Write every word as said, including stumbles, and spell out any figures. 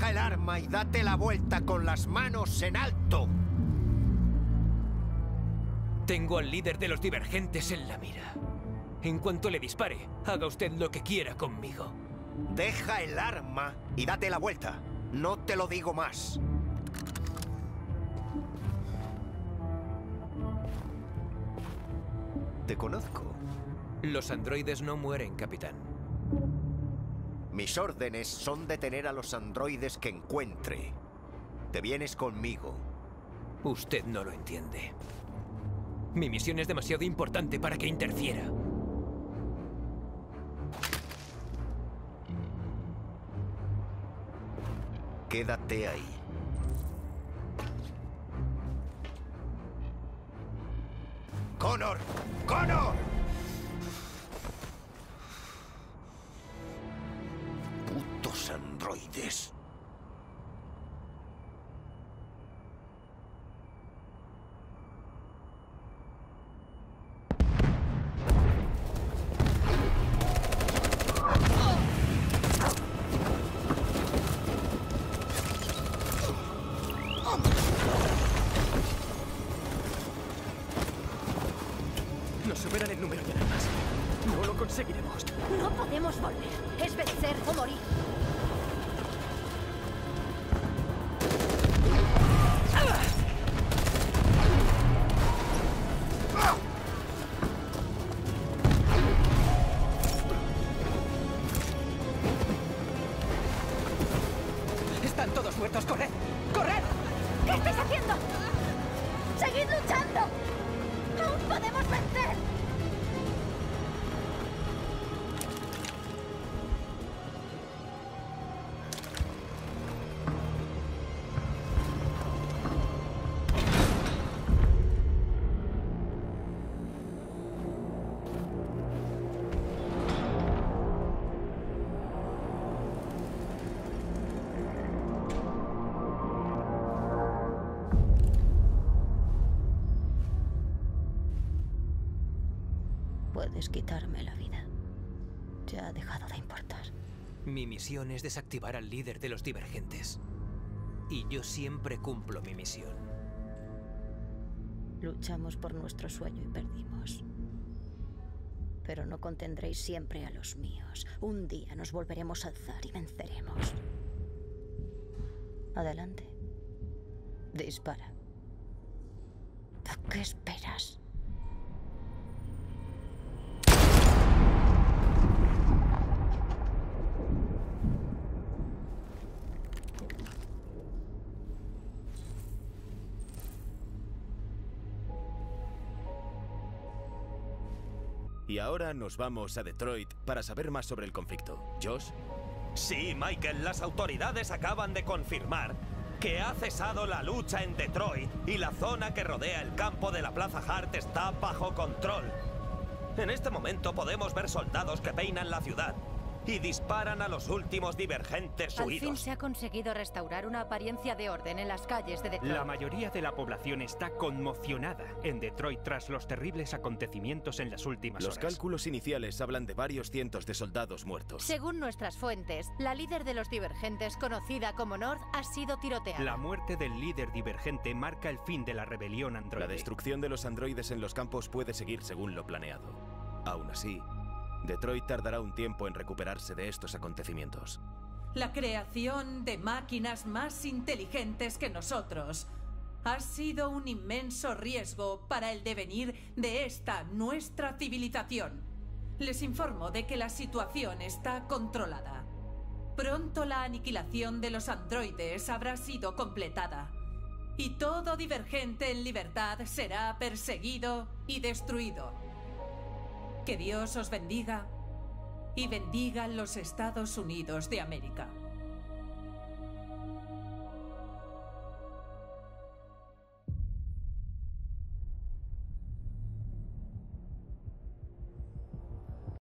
Deja el arma y date la vuelta con las manos en alto. Tengo al líder de los divergentes en la mira. En cuanto le dispare, haga usted lo que quiera conmigo. Deja el arma y date la vuelta. No te lo digo más. Te conozco. Los androides no mueren, capitán. Mis órdenes son detener a los androides que encuentre. Te vienes conmigo. Usted no lo entiende. Mi misión es demasiado importante para que interfiera. Quédate ahí. ¡Connor! ¡Connor! Putos androides. Nos superan el número de armas. No lo conseguiremos. No podemos volver. Es vencer o morir. Están todos muertos. ¡Corred! ¡Corred! ¿Qué estáis haciendo? ¡Seguid luchando! ¡Aún podemos vencer! Puedes quitarme la vida. Ya ha dejado de importar. Mi misión es desactivar al líder de los divergentes. Y yo siempre cumplo mi misión. Luchamos por nuestro sueño y perdimos. Pero no contendréis siempre a los míos. Un día nos volveremos a alzar y venceremos. Adelante. Dispara. ¿A qué esperas? Y ahora nos vamos a Detroit para saber más sobre el conflicto. ¿Josh? Sí, Michael, las autoridades acaban de confirmar que ha cesado la lucha en Detroit y la zona que rodea el campo de la Plaza Hart está bajo control. En este momento podemos ver soldados que peinan la ciudad y disparan a los últimos divergentes Al huidos. fin se ha conseguido restaurar una apariencia de orden en las calles de Detroit. La mayoría de la población está conmocionada en Detroit tras los terribles acontecimientos en las últimas Los horas. cálculos iniciales hablan de varios cientos de soldados muertos. Según nuestras fuentes, la líder de los divergentes, conocida como North, ha sido tiroteada. La muerte del líder divergente marca el fin de la rebelión androide. La destrucción de los androides en los campos puede seguir según lo planeado. Aún así, Detroit tardará un tiempo en recuperarse de estos acontecimientos. La creación de máquinas más inteligentes que nosotros ha sido un inmenso riesgo para el devenir de esta nuestra civilización. Les informo de que la situación está controlada. Pronto la aniquilación de los androides habrá sido completada y todo divergente en libertad será perseguido y destruido. Que Dios os bendiga y bendiga los Estados Unidos de América.